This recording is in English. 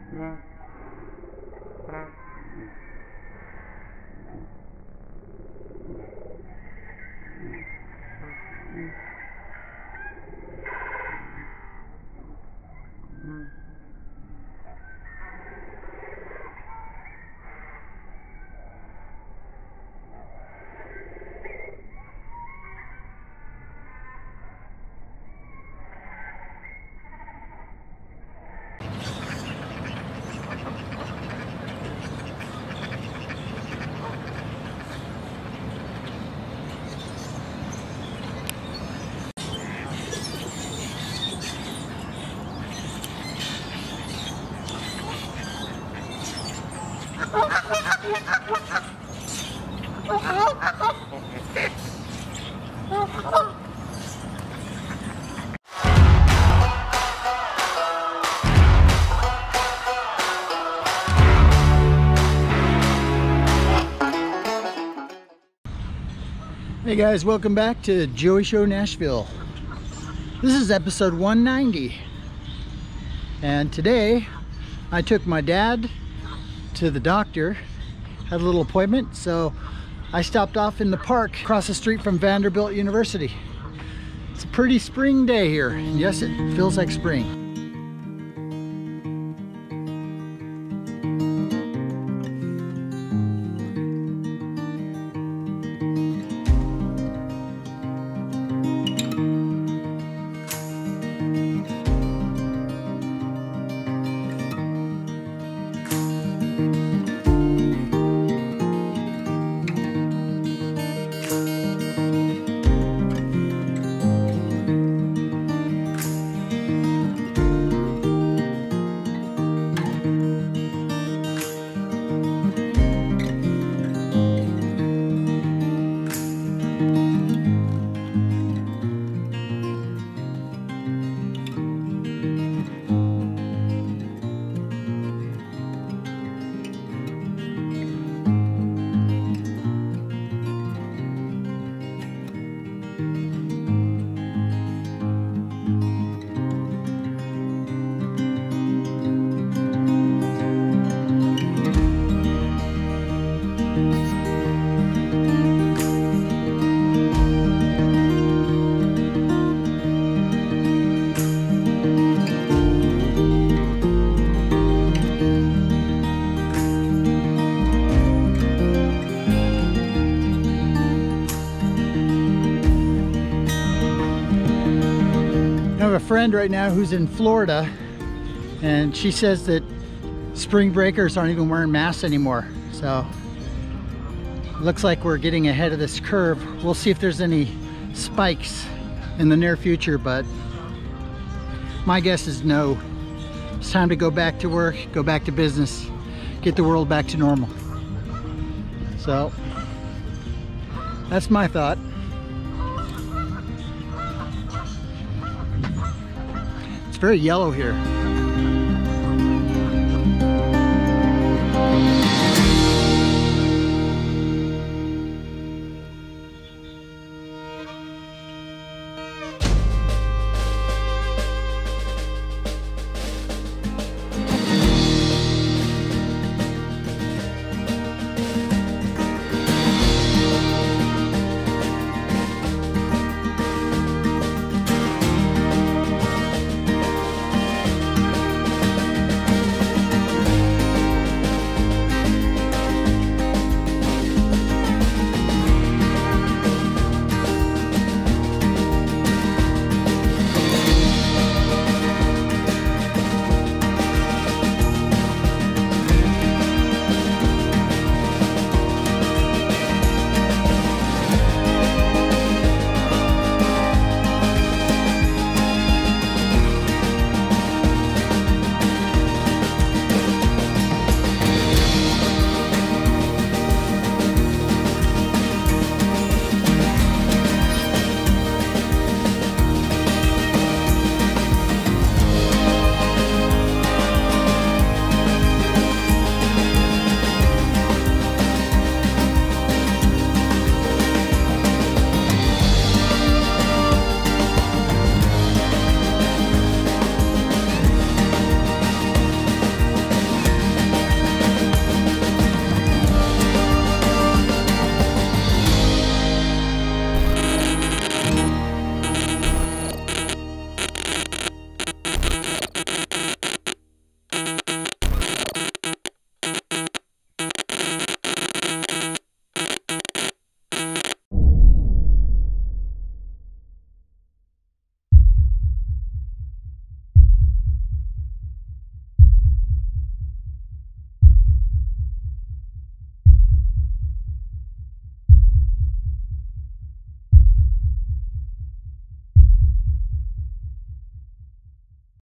Hey guys, welcome back to Joey Show Nashville. This is episode 190. And today I took my dad to the doctor, had a little appointment, so I stopped off in the park across the street from Vanderbilt University. It's a pretty spring day here, and yes, it feels like spring. I have a friend right now who's in Florida, and she says that spring breakers aren't even wearing masks anymore. So it looks like we're getting ahead of this curve. We'll see if there's any spikes in the near future, but my guess is no. It's time to go back to work, go back to business, get the world back to normal. So that's my thought. It's very yellow here.